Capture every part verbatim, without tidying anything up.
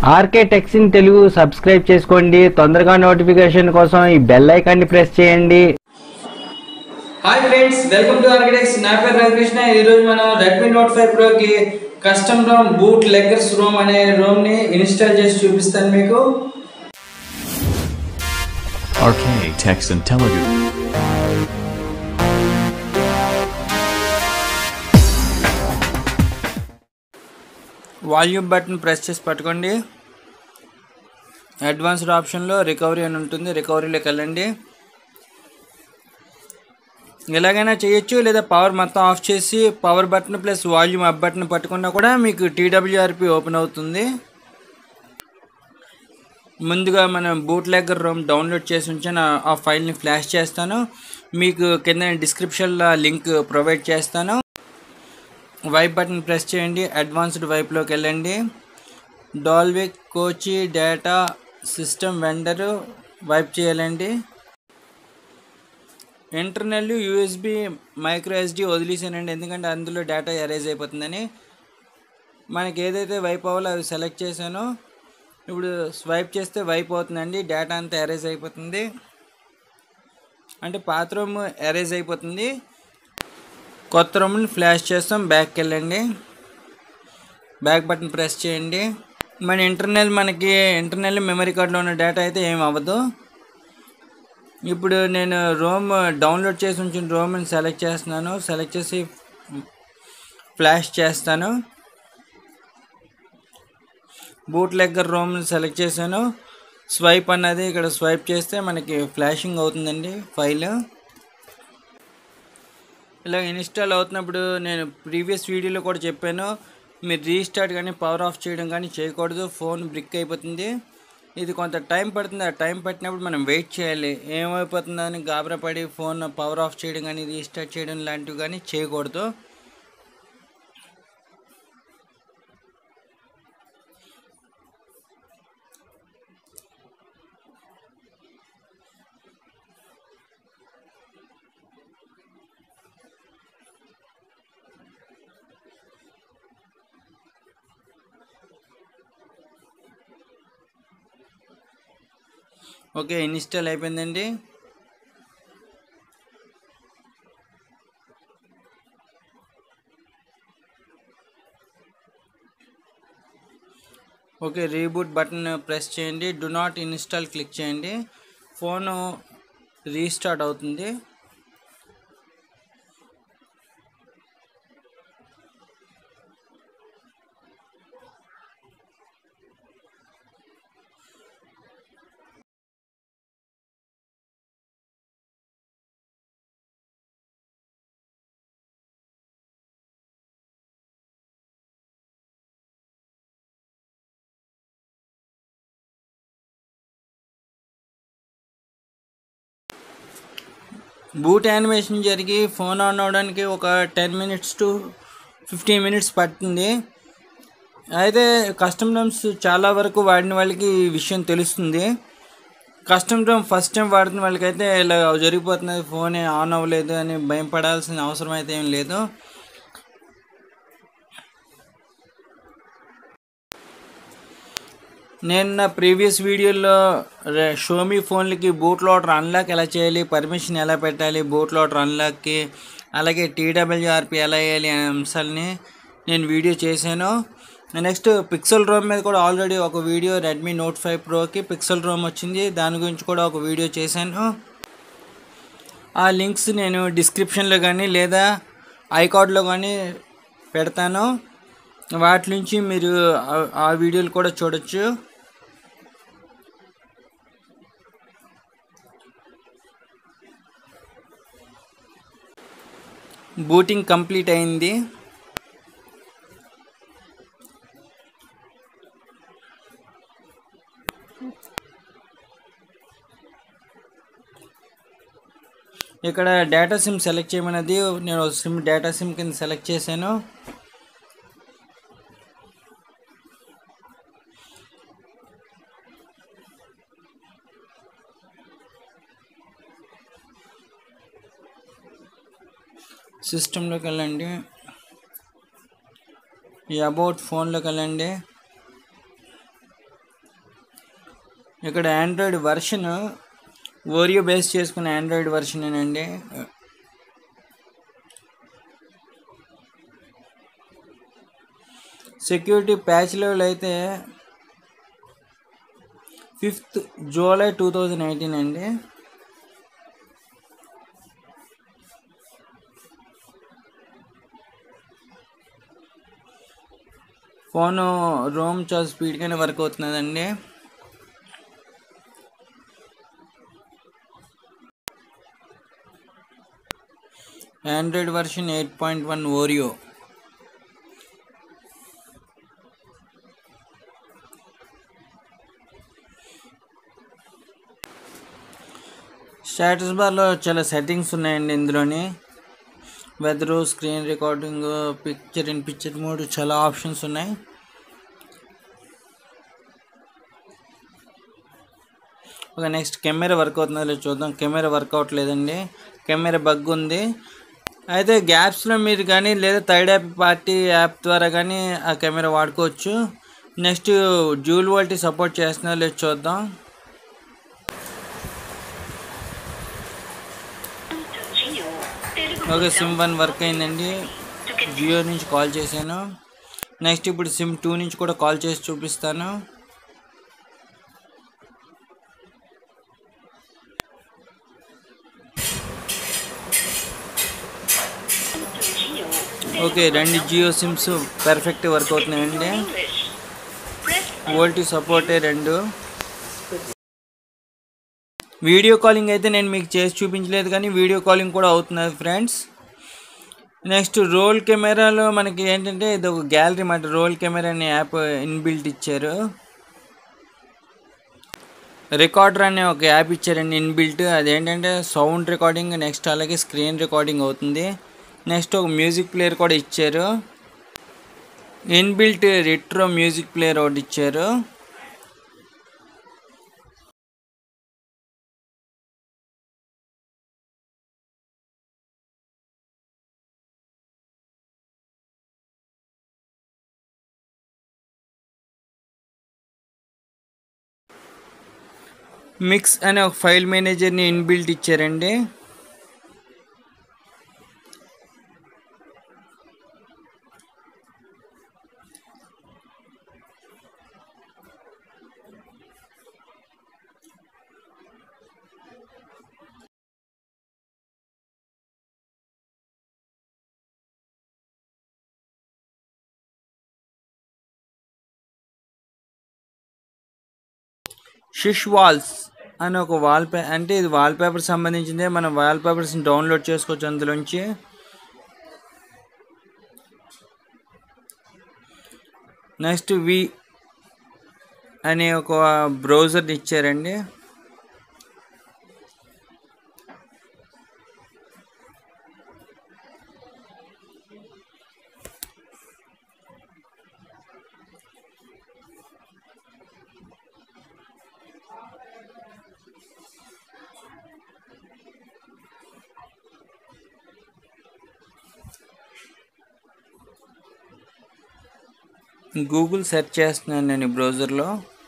RK Techs in Telugu subscribe చేసుకోండి. తొందరగా notification కోసం ఈ బెల్ ఐకాన్ ని ప్రెస్ చేయండి. Hi friends, welcome to RK Techs. నా పేరు రవికృష్ణ. ఈ రోజు మనం రెడ్మీ నోట్ ఫైవ్ ప్రో కి custom ROM bootleggers ROM అనే రోమ్ ని ఇన్స్టాల్ చేసి చూపిస్తాను మీకు. RK Techs in Telugu. Volume button press చేసి పట్టుకోండి. అడ్వాన్స్డ్ ఆప్షన్లో రికవరీ అని ఉంటుంది, రికవరీలోకి వెళ్ళండి. ఎలాగైనా చేయొచ్చు, లేదా పవర్ మొత్తం ఆఫ్ చేసి power button plus volume up button పట్టుకున్నా కూడా మీకు టీడబ్ల్యూఆర్పి ఓపెన్ అవుతుంది. ముందుగా మనం బూట్ లెగ్గర్ రోమ్ డౌన్లోడ్ చేసి ఉంచాను, ఆ ఫైల్ని ఫ్లాష్ చేస్తాను. మీకు కింద డిస్క్రిప్షన్లో లింక్ ప్రొవైడ్ చేస్తాను. వైప్ బటన్ ప్రెస్ చేయండి. అడ్వాన్స్డ్ వైప్లోకి వెళ్ళండి. Dalvik cache data system vendor wipe చేయాలండి. ఇంటర్నల్ యూఎస్బి మైక్రో ఎస్డి వదిలేసానండి, ఎందుకంటే అందులో డేటా ఎరేజ్ అయిపోతుందని. మనకి ఏదైతే వైప్ అవ్వాలో అవి సెలెక్ట్ చేశానో ఇప్పుడు స్వైప్ చేస్తే వైప్ అవుతుందండి, డేటా అంతా ఎరేజ్ అయిపోతుంది. అంటే పాత రూమ్ ఎరేజ్ అయిపోతుంది. కొత్త రూమ్ని ఫ్లాష్ చేస్తాం. బ్యాక్కి వెళ్ళండి. బ్యాక్ బటన్ ప్రెస్ చేయండి. మన ఇంటర్నల్ మనకి ఇంటర్నల్ మెమరీ కార్డులో ఉన్న డేటా అయితే ఏం అవ్వదు. ఇప్పుడు నేను రోమ్ డౌన్లోడ్ చేసి ఉంచిన రోమ్ని సెలెక్ట్ చేస్తున్నాను. సెలెక్ట్ చేసి ఫ్లాష్ చేస్తాను. బూట్ లెగ్గర్ రోమ్ని సెలెక్ట్ చేశాను. స్వైప్ అన్నది ఇక్కడ స్వైప్ చేస్తే మనకి ఫ్లాషింగ్ అవుతుందండి ఫైల్. ఇలా ఇన్స్టాల్ అవుతున్నప్పుడు నేను ప్రీవియస్ వీడియోలో కూడా చెప్పాను, మీరు రీస్టార్ట్ కానీ పవర్ ఆఫ్ చేయడం కానీ చేయకూడదు, ఫోన్ బ్రిక్ అయిపోతుంది. ఇది కొంత టైం పడుతుంది. ఆ టైం పట్టినప్పుడు మనం వెయిట్ చేయాలి. ఏమైపోతుందో అని గాబరాపడి ఫోన్ పవర్ ఆఫ్ చేయడం కానీ రీస్టార్ట్ చేయడం లాంటివి కానీ చేయకూడదు. ఓకే, ఇన్స్టాల్ అయిపోయిందండి. ఓకే, రీబూట్ బటన్ ప్రెస్ చేయండి. డు నాట్ ఇన్స్టాల్ క్లిక్ చేయండి. ఫోను రీస్టార్ట్ అవుతుంది. బూట్ యానిమేషన్ జరిగి ఫోన్ ఆన్ అవడానికి ఒక ten minutes to fifteen minutes పడుతుంది. అయితే కస్టమ్ రోమ్స్ చాలా వరకు వాడిన వాళ్ళకి ఈ విషయం తెలుస్తుంది. కస్టమ్ రోమ్ ఫస్ట్ టైం వాడుతున్న వాళ్ళకైతే ఇలా జరిగిపోతుంది, ఫోన్ ఆన్ అవ్వలేదు అని భయం పడాల్సిన అవసరం అయితే ఏం లేదు. నేను నా ప్రీవియస్ వీడియోలో షోమీ ఫోన్లకి బూట్ లోడర్ అన్లాక్ ఎలా చేయాలి, పర్మిషన్ ఎలా పెట్టాలి బూట్ లోడర్ అన్లాక్కి, అలాగే టీడబ్ల్యూఆర్పి ఎలా వేయాలి అనే అంశాలని నేను వీడియో చేశాను. నెక్స్ట్ పిక్సెల్ రోమ్ మీద కూడా ఆల్రెడీ ఒక వీడియో, రెడ్మీ నోట్ ఫైవ్ ప్రోకి పిక్సెల్ రోమ్ వచ్చింది, దాని గురించి కూడా ఒక వీడియో చేశాను. ఆ లింక్స్ నేను డిస్క్రిప్షన్లో కానీ లేదా ఐకార్డ్లో కానీ పెడతాను. వాటి నుంచి మీరు ఆ వీడియోలు కూడా చూడొచ్చు. బూటింగ్ కంప్లీట్ అయింది. ఇక్కడ డేటా సిమ్ సెలెక్ట్ చేయమన్నది, నేను సిమ్ డేటా సిమ్ కింద సెలెక్ట్ చేశాను. సిస్టంలోకి వెళ్ళండి. ఈ అబౌట్ ఫోన్లోకి వెళ్ళండి. ఇక్కడ ఆండ్రాయిడ్ వర్షన్ ఓరియో బేస్ చేసుకున్న ఆండ్రాయిడ్ వర్షన్ అండి. సెక్యూరిటీ ప్యాచ్ లెవెల్ అయితే fifth July two thousand eighteen అండి. ఫోన్ రోమ్ చాలా స్పీడ్గానే వర్క్ అవుతున్నదండి. Android version eight point one Oreo. Status బార్లో చాలా సెట్టింగ్స్ ఉన్నాయండి. ఇందులోని weather, screen recording, picture in picture mode, చాలా ఆప్షన్స్ ఉన్నాయి. ఒక నెక్స్ట్ కెమెరా వర్క్ అవుతుందో లేదో చూద్దాం. కెమెరా వర్క్ అవ్వట్లేదండి, కెమెరా బగ్ ఉంది. అయితే గ్యాప్స్లో మీరు కానీ లేదా థర్డ్ యాప్ పార్టీ యాప్ ద్వారా కానీ ఆ కెమెరా వాడుకోవచ్చు. నెక్స్ట్ డ్యూల్ వోల్టీ సపోర్ట్ చేస్తుందో లేదో చూద్దాం. ఓకే, సిమ్ వన్ వర్క్ అయిందండి. జియో నుంచి కాల్ చేశాను. నెక్స్ట్ ఇప్పుడు సిమ్ టూ నుంచి కూడా కాల్ చేసి చూపిస్తాను. ఓకే, రెండు జియో సిమ్స్ పర్ఫెక్ట్ వర్క్ అవుతున్నాయండి. వోల్టీ సపోర్టే రెండు. వీడియో కాలింగ్ అయితే నేను మీకు చేసి చూపించలేదు, కానీ వీడియో కాలింగ్ కూడా అవుతున్నది ఫ్రెండ్స్. నెక్స్ట్ రోల్ కెమెరాలో మనకి ఏంటంటే ఇది ఒక గ్యాలరీ మాట. రోల్ కెమెరా అనే యాప్ ఇన్బిల్ట్ ఇచ్చారు. రికార్డర్ అనే ఒక యాప్ ఇచ్చారండి ఇన్బిల్ట్. అదేంటంటే సౌండ్ రికార్డింగ్, నెక్స్ట్ అలాగే స్క్రీన్ రికార్డింగ్ అవుతుంది. నెక్స్ట్ ఒక మ్యూజిక్ ప్లేయర్ కూడా ఇచ్చారు. ఇన్బిల్ట్ రెట్రో మ్యూజిక్ ప్లేయర్ ఒకటి ఇచ్చారు. మిక్స్ అనే ఒక ఫైల్ మేనేజర్ని ఇన్బిల్ట్ ఇచ్చారండి. షిష్ వాల్స్ అని ఒక వాల్ పే అంటే ఇది వాల్ పేపర్ సంబంధించిందే. మనం వాల్ పేపర్స్ని డౌన్లోడ్ చేసుకోవచ్చు అందులోంచి. నెక్స్ట్ వి అనే ఒక బ్రౌజర్ ఇచ్చారండి. గూగుల్ సెర్చ్ చేస్తున్నాను నేను ఈ బ్రౌజర్లో.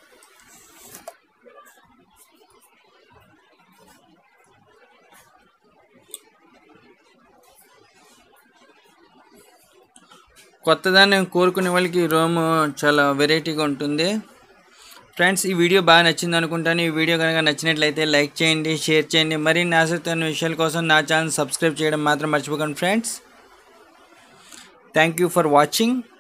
కొత్తదాన్ని కోరుకునే వాళ్ళకి రోమ్ చాలా వెరైటీగా ఉంటుంది. ఫ్రెండ్స్, ఈ వీడియో బాగా నచ్చింది అనుకుంటాను. ఈ వీడియో కనుక నచ్చినట్లయితే లైక్ చేయండి, షేర్ చేయండి. మరిన్ని ఆసక్తికరమైన విషయాల కోసం నా ఛానల్ సబ్స్క్రైబ్ చేయడం మాత్రం మర్చిపోకండి friends. Thank you for watching.